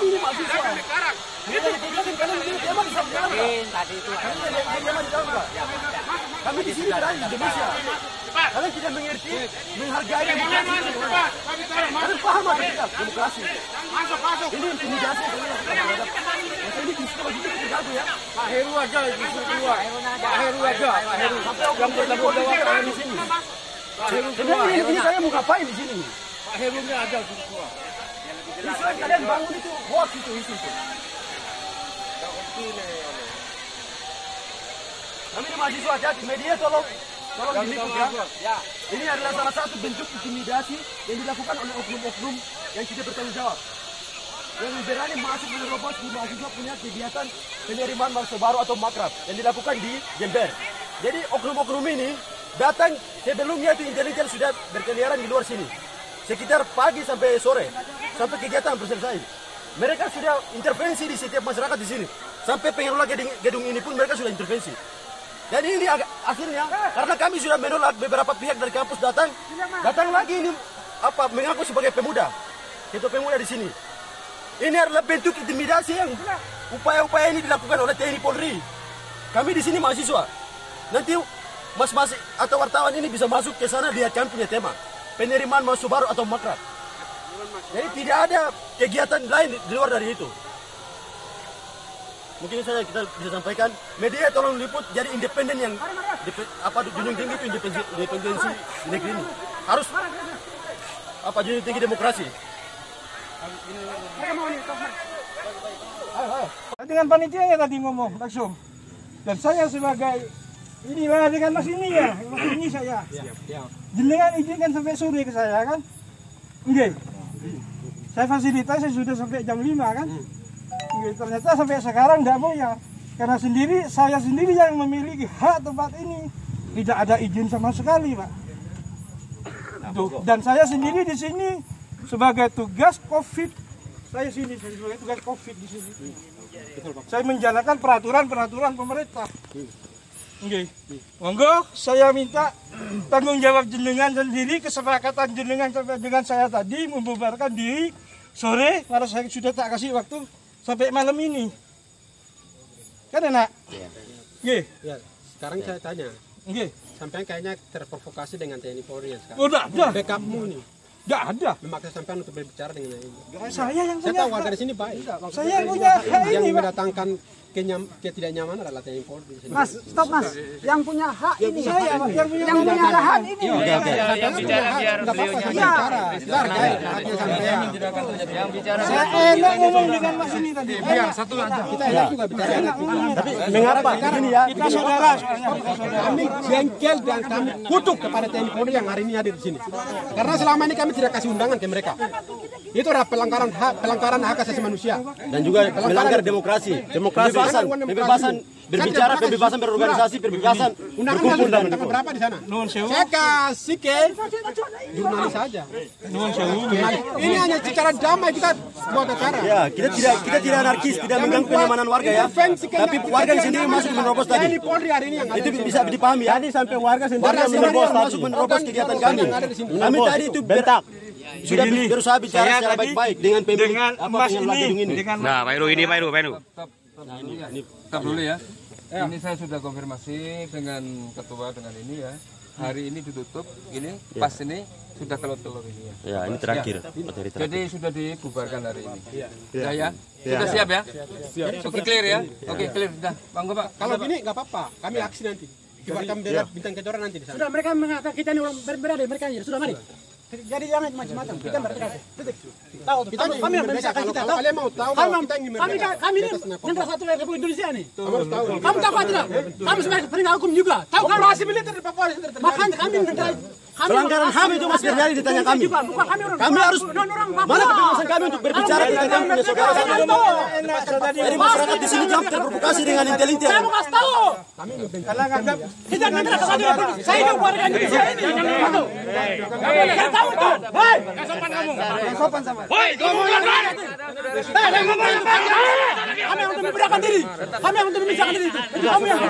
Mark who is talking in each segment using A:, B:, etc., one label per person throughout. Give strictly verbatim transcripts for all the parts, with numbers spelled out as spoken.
A: Kami ini mahasiswa. Tadi itu kami di sini berada di Indonesia. Kalian tidak mengerti, menghargai demokrasi. Kalian paham apa kita demokrasi? Ini intimidasi. Masa ini psikologi itu terganggu ya.
B: Pak Heru aja disuruh keluar. Pak Heru aja. Pak Heru. Yang bertanggung jawab di sini. Pak Heru keluar.
A: Ini saya mau ngapain di sini?
B: Pak Herunya aja disuruh keluar.
A: Isu kalian bangun itu hoax itu isu itu. Kami ini mahasiswa hati media tolong tolong diliput ya. Ini adalah salah satu bentuk intimidasi yang dilakukan oleh oknum-oknum yang tidak bertanggung jawab. Yang berani masuk menerobos di mahasiswa punya kegiatan penerimaan mahasiswa baru atau makrab yang dilakukan di Jember. Jadi oknum-oknum ini datang sebelumnya itu intelijen sudah berkeliaran di luar sini. Sekitar pagi sampai sore, sampai kegiatan selesai. Mereka sudah intervensi di setiap masyarakat di sini. Sampai pengelola gedung, gedung ini pun mereka sudah intervensi. Dan ini agak akhirnya karena kami sudah menolak beberapa pihak dari kampus datang, datang lagi ini apa mengaku sebagai pemuda, ketua pemuda di sini. Ini adalah bentuk intimidasi yang upaya-upaya ini dilakukan oleh T N I Polri. Kami di sini mahasiswa. Nanti mas-mas atau wartawan ini bisa masuk ke sana lihat kami punya tema penerimaan mahasiswa baru atau makrab. Jadi tidak ada kegiatan lain di luar dari itu. Mungkin saja kita bisa sampaikan, media tolong liput jadi independen yang apa junjung tinggi itu independensi, independensi di negeri ini. Harus apa junjung tinggi demokrasi.
C: Dengan panitianya tadi ngomong langsung. Dan saya sebagai inilah dengan mas ini ya, mas ini saya. Jenengan izinkan sampai sore ke saya kan? Enggak. Saya fasilitasi sudah sampai jam lima kan? Enggak, ternyata sampai sekarang enggak mau ya. Karena sendiri saya sendiri yang memiliki hak tempat ini. Tidak ada izin sama sekali, Pak. Tuh, dan saya sendiri di sini sebagai tugas Covid. Saya sini sebagai tugas Covid di sini. Saya menjalankan peraturan-peraturan pemerintah. Oke, monggo saya minta tanggung jawab jenengan sendiri, kesepakatan jenengan sampai dengan saya tadi membubarkan diri sore, karena saya sudah tak kasih waktu sampai malam ini. Kan enak? Iya.
D: Ya, sekarang saya tanya.
C: Iya.
D: Sampai kayaknya terprovokasi dengan T N I Polri ya sekarang.
C: Udah, udah.
D: Backupmu nih.
C: Enggak ada.
D: Memaksa sampai untuk berbicara dengan ini.
C: Saya yang
D: Saya
C: punya
D: tahu warga
C: hak.
D: di sini baik.
C: Saya yang punya hak
D: Yang
C: ini, Pak.
D: mendatangkan kenyam, ketidaknyamanan adalah T N I Polri.
E: Mas, stop Mas. Yang punya hak ini.
C: Saya, Pak, yang punya
E: Yang punya hak ini.
F: Oke, oke. Yang bicara biar beliau
D: Bicara. Hargai haknya sampean.
F: yang bicara.
C: Saya enak ngomong dengan Mas ini tadi.
D: Biar satu aja. Kita enak juga bicara.
A: Tapi mengapa begini ya?
C: Kita saudara, soalnya kita saudara.
D: Kami jengkel dan kami kutuk kepada T N I Polri yang hari ini hadir di sini. Karena selama ini kami tidak kasih undangan ke mereka. Itu adalah pelanggaran hak pelanggaran hak asasi manusia
A: Dan juga melanggar demokrasi, demokrasi, kebebasan, kebebasan berbicara, kebebasan berorganisasi, kebebasan berkumpul dan
D: Undangan berapa di sana?
C: Nuhun sewu.
D: Saya kasih ke jurnalis saja.
C: Nuhun sewu.
D: Ini hanya secara damai kita buat acara.
A: ya kita tidak kita tidak anarkis, tidak mengganggu kenyamanan warga ya. Tapi warga sendiri masuk menerobos
D: T N I
A: tadi.
D: Polri hari ini yang ada
A: Itu
D: di sini.
A: bisa dipahami ya. Tadi sampai warga sendiri
D: Warga
A: yang
D: sendiri
A: menerobos
D: yang
A: masuk menerobos kegiatan kami. Kami tadi itu bentak. Sudah
C: Begini,
A: berusaha bicara
C: saya
A: secara
C: tadi
A: baik-baik dengan pemilik
C: dengan
A: apa
C: Mas
A: pengelola gedung
C: ini,
A: ini.
C: dengan
F: Nah, Pak Heru ini, Pak Heru, Pak Heru.
B: Stop dulu ya. Ini saya sudah konfirmasi dengan ketua dengan ini ya. Hari ini ditutup, ini pas ini sudah kelot-kelot ini ya.
A: Ya, ini terakhir. Materi terakhir.
B: Jadi sudah dibubarkan hari ini. Ya ya. Sudah siap ya? Siap. Oke clear ya? Oke clear sudah. Bangga Pak.
D: Kalau gini nggak apa-apa, kami aksi nanti. Kibarkan bendera bintang kejora nanti di sana.
E: Sudah mereka mengatakan kita ini orang ber- berada mereka ini. Sudah mari. Jadi jangan macam-macam. Kita berdekat. Titik. Tahu
D: Kita
E: kami, kami yang
D: ingin
E: memisahkan
D: kalau-
E: kita.
D: kalau
E: Tahu.
D: kalian mau tahu
E: Kami,
D: bahwa
E: kami,
D: kita ingin
E: kami,
D: merdeka.
E: kami ini
D: Di atas nama
E: negara satu Republik Indonesia ini.
D: Kamu harus tahu.
E: Kamu tahu apa tidak? Kami sebagai penegak hukum juga. Tahu kan?
D: Operasi militer di Papua sudah terjadi.
E: Makanya kami negara kami
A: Pelanggaran H A M itu Mas Bernardi ditanya kami.
E: juga. Bukan kami orang.
A: Kami harus
E: orang, orang Papua.
A: mana kebebasan kami untuk berbicara
E: Kami
A: tentang kami punya saudara
E: Kami
A: satu.
E: tahu.
A: Jadi masyarakat di sini jam terprovokasi dengan intelijen.
E: Kamu kasih tahu. Kita negara kesatuan Republik. Saya ini warga Indonesia ini. Tahu. Kita tahu tuh. Hei. Sopan sama. Hei, ngomong yang baik. Hei, ngomong yang baik. Kami yang untuk membedakan diri. Kami yang untuk memisahkan diri. Kami yang.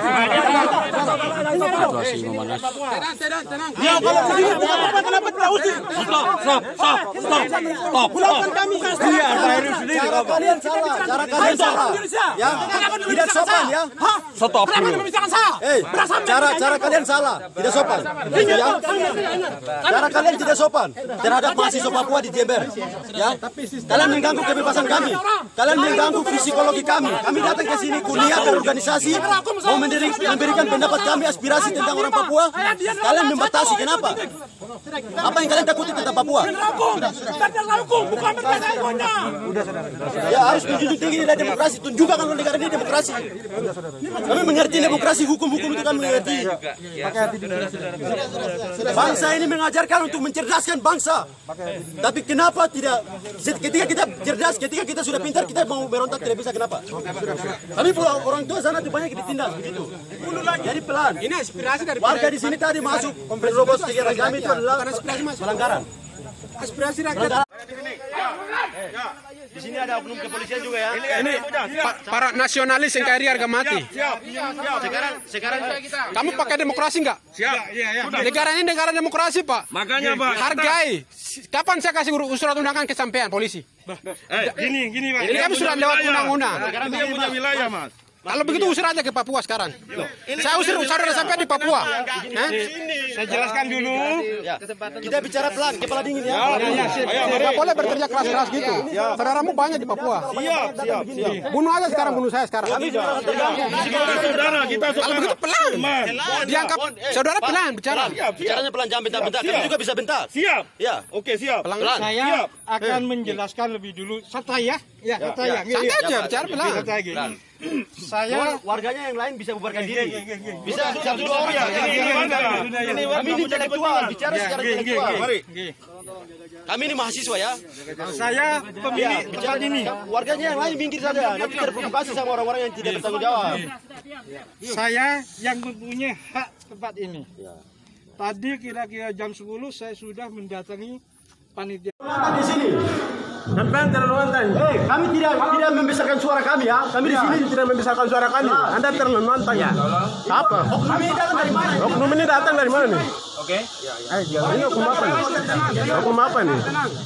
F: Situasi memanas.
D: Tenang, tenang, tenang.
C: Ya kalau begini bukan apa kenapa tidak usir.
F: Stop, stop, stop, stop, stop.
D: Pulaukan kami.
C: Iya, Pak Heru sendiri kalau
A: kalian salah, cara kalian salah. Ya, tidak sopan ya.
F: Stop dulu.
A: Eh, cara cara kalian salah, tidak sopan. Ya, cara kalian tidak sopan terhadap mahasiswa Papua di Jember. Ya, kalian mengganggu kebebasan kami. Kalian mengganggu psikologi kami. Kami datang ke sini kuliah berorganisasi, mau memberikan pendapat kami, aspirasi tentang orang Papua. Kalian membatasi, kenapa? Apa yang kalian takuti tentang Papua? Ya harus menjunjung tinggi nilai demokrasi. Tunjukkan kalau negara ini demokrasi. Kami mengerti demokrasi, hukum-hukum itu kami mengerti. Bangsa ini mengajarkan untuk mencerdaskan bangsa. Tapi kenapa tidak? Ketika kita cerdas, ketika kita sudah pintar, kita mau berontak tidak bisa. Kenapa? Kami pulang orang tua sana banyak ditindas begitu. Jadi pelan. Ini aspirasi dari warga di sini tadi masuk menerobos kegiatan kami itu adalah pelanggaran. Aspirasi rakyat. Di sini ada oknum kepolisian juga ya.
D: Ini pa para nasionalis yang kari harga mati.
A: Sekarang sekarang
D: Kamu pakai demokrasi nggak?
E: Siap. Iya, iya.
D: Negara ini negara demokrasi, Pak.
E: Makanya, Pak.
D: Hargai. Kapan saya kasih surat undangan ke sampean polisi?
E: Eh, gini, gini, Pak.
D: Ini kami sudah lewat undang-undang.
E: Dia punya wilayah, Mas.
D: Kalau begitu usir aja ke Papua sekarang. Saya usir saudara sampai di Papua.
E: Saya jelaskan dulu.
A: kita bicara pelan, kepala dingin ya.
D: Tidak boleh berteriak keras-keras gitu. Saudaramu banyak di Papua.
E: Siap, siap, siap.
D: Bunuh aja sekarang, bunuh saya sekarang.
E: Saudara, kita
D: Kalau begitu pelan. Dianggap saudara pelan bicara.
A: Bicaranya pelan, jangan bentar-bentar. Kami juga bisa bentar.
E: Siap.
A: Ya.
E: Oke, siap.
A: Pelan.
C: Saya akan menjelaskan lebih dulu. Santai ya. Ya, santai ya.
D: Santai aja bicara pelan.
C: Saya
A: Warganya yang lain bisa bubarkan diri. Bisa satu dua orang.
E: Ini
A: Kami ini intelektual, bicara secara intelektual.
E: Mari.
A: Kami ini mahasiswa ya.
C: saya pemilik tempat ini.
A: Warganya yang lain minggir saja. Nanti terprovokasi sama orang-orang yang tidak bertanggung jawab.
C: Saya yang mempunyai hak tempat ini. Tadi kira-kira jam sepuluh saya sudah mendatangi panitia.
A: Di sini. Sampai terlontar. Eh, kami tidak tidak membesarkan suara kami ya. Kami di sini tidak membesarkan suara kami. Anda terlontar ya. Apa? Oknum ini datang dari mana?
D: Oknum ini datang dari mana nih?
A: Oke.
D: Ini oknum apa nih? Oknum apa nih?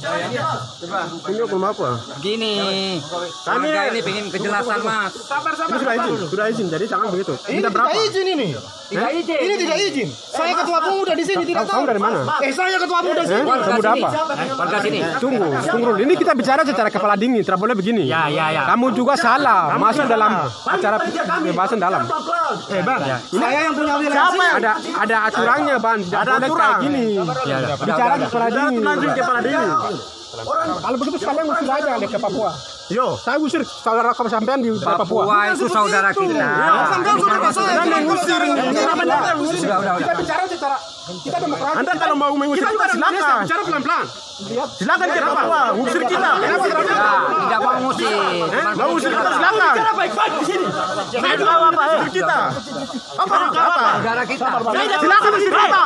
D: Ini oknum apa?
G: Gini,
D: Kami
G: warga ini pengen kejelasan mas.
D: ini sudah izin, sudah izin. Jadi jangan begitu. Minta berapa?
A: izin ini. Tidak izin. Ini tidak izin. Saya ketua pemuda di sini tidak tahu.
D: Kamu dari mana?
A: Eh, saya ketua pemuda di
D: Eh,
A: sini.
D: pemuda apa?
G: Warga sini.
D: Tunggu, tunggu dulu. Ini kita bicara secara kepala dingin, tidak boleh begini.
G: Ya, ya, ya.
D: Kamu juga salah, masuk dalam acara pembahasan dalam.
A: Eh, Bang. Saya yang punya wilayah.
D: Siapa? Ada ada aturannya, Ban. Tidak boleh kayak gini. Bicara kepala dingin. Kepala dingin. Kalau begitu sekalian usir aja deh ke Papua. Yo, saya usir saudara kamu sampean di Papua.
G: Papua itu saudara kita.
D: Dan mengusir.
G: Sudah, udah,
D: Kita
G: udah.
D: bicara secara kita demokrasi. Anda kalau mau mengusir kita silakan. Bicara pelan-pelan. Silakan ke Papua, usir kita.
G: Ya, tidak mau ngusir.
D: Mau usir kita silakan.
A: Bicara baik-baik di sini.
D: Saya juga apa? Usir kita. Apa? Apa?
G: Saudara kita.
D: Silakan usir kita.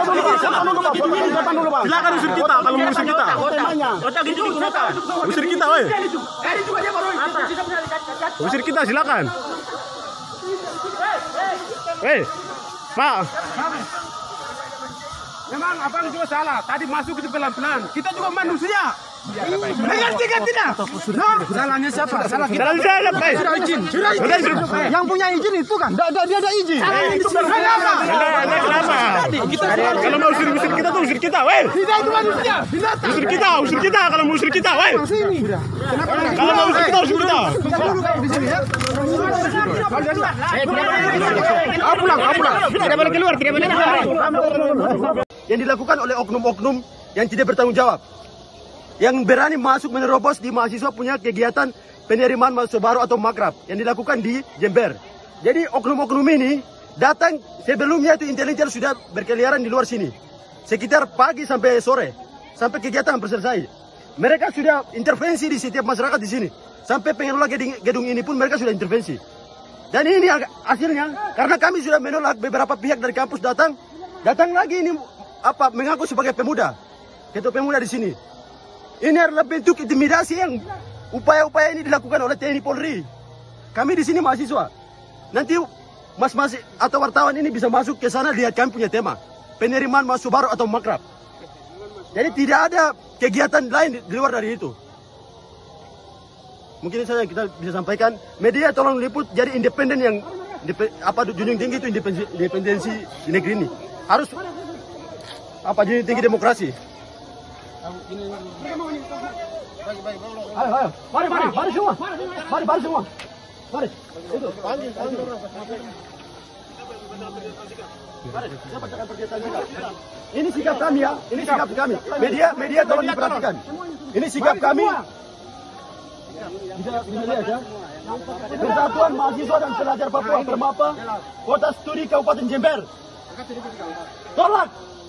D: Silakan dulu, Bang. Silakan usir kita kalau mau usir kita.
A: Otak itu digunakan.
D: Usir kita, woi. Usir kita silakan. Hei, Pak. Memang abang juga salah. Tadi masuk itu pelan-pelan. Kita juga manusia. Mengerti kan tidak? Salahnya siapa? Salah kita. Sudah Sudah izin. Sudah izin. Yang punya izin itu kan? Tidak, dia ada izin. Itu kenapa? Kenapa? Kalau mau usir usir kita tuh usir kita, weh. Tidak itu manusia. Usir kita, usir kita. Kalau mau usir kita, weh. Kalau mau usir kita, usir kita. Kau pulang, kau pulang. Tidak boleh keluar, tidak boleh keluar.
A: Yang dilakukan oleh oknum-oknum yang tidak bertanggung jawab, yang berani masuk menerobos di mahasiswa punya kegiatan penerimaan mahasiswa baru atau makrab yang dilakukan di Jember. Jadi oknum-oknum ini datang sebelumnya itu intelijen sudah berkeliaran di luar sini sekitar pagi sampai sore sampai kegiatan hampir selesai. Mereka sudah intervensi di setiap masyarakat di sini sampai pengelola gedung, gedung ini pun mereka sudah intervensi. Dan ini hasilnya karena kami sudah menolak beberapa pihak dari kampus datang datang lagi ini apa mengaku sebagai pemuda, ketua pemuda di sini. Ini adalah bentuk intimidasi yang upaya-upaya ini dilakukan oleh T N I Polri. Kami di sini mahasiswa. Nanti mas-mas atau wartawan ini bisa masuk ke sana lihat kami punya tema penerimaan mahasiswa baru atau makrab. Jadi tidak ada kegiatan lain di luar dari itu. mungkin saja kita bisa sampaikan, media tolong liput jadi independen yang apa junjung tinggi itu independensi, independensi di negeri ini. Harus apa junjung tinggi demokrasi. Ayo, ayo, mari, mari, mari semua, mari, mari semua, mari. Itu. Ini sikap kami ya, ini sikap kami. Media, media tolong diperhatikan. Ini sikap kami. Bisa, bisa lihat ya. Persatuan Mahasiswa dan Pelajar Papua Permapa, Kota Studi Kabupaten Jember. Tolak